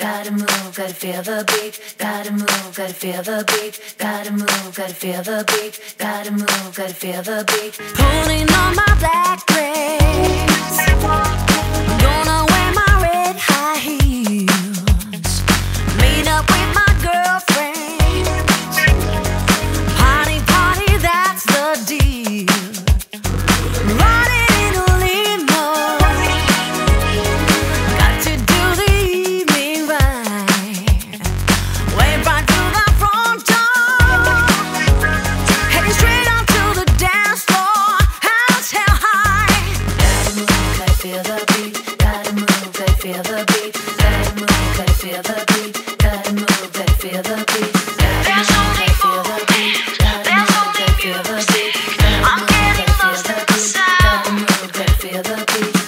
gotta move, gotta feel the beat, gotta move, gotta feel the beat, gotta move, gotta feel the beat, gotta move, gotta feel the beat. Pulling on my black dress, gonna wear my red high heels, meet up with my girlfriends, party, party, that's the deal. Riding in a limo, got to do the evening right, wave right through the front door, heading straight on to the dance floor, hands held high. Gotta move, gotta feel the beat, gotta move, gotta feel the beat, gotta move, gotta feel the beat, gotta move, gotta feel the beat, There's only movement, there's only music, I'm getting lost in the sound. gotta move, gotta feel the beat.